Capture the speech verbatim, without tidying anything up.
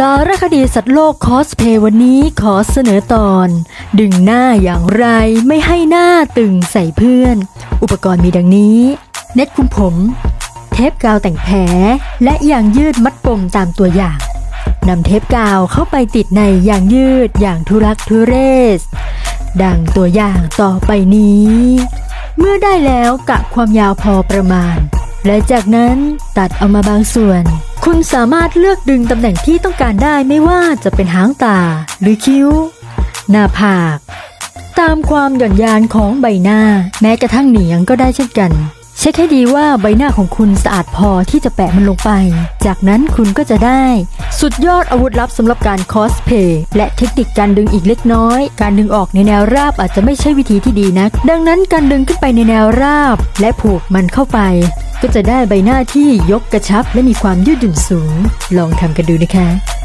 ารคดีสัตว์โลกคอสเพย์วันนี้ขอเสนอตอนดึงหน้าอย่างไรไม่ให้หน้าตึงใส่เพื่อนอุปกรณ์มีดังนี้เน็ตคุมผมเทปกาวแต่งแผลและยางยืดมัดปมตามตัวอย่างนำเทปกาวเข้าไปติดในยางยืดอย่างทุลักทุเลดังตัวอย่างต่อไปนี้เมื่อได้แล้วกะความยาวพอประมาณและจากนั้นตัดเอามาบางส่วนคุณสามารถเลือกดึงตำแหน่งที่ต้องการได้ไม่ว่าจะเป็นหางตาหรือคิ้วหน้าผากตามความหย่อนยานของใบหน้าแม้กระทั่งเหนียงก็ได้เช่นกันเช็คให้ดีว่าใบหน้าของคุณสะอาดพอที่จะแปะมันลงไปจากนั้นคุณก็จะได้สุดยอดอาวุธลับสำหรับการคอสเพย์และเทคนิคการดึงอีกเล็กน้อยการดึงออกในแนวราบอาจจะไม่ใช่วิธีที่ดีนักดังนั้นการดึงขึ้นไปในแนวราบและผูกมันเข้าไปก็จะได้ใบหน้าที่ยกกระชับและมีความยืดหยุ่นสูงลองทำกันดูนะคะ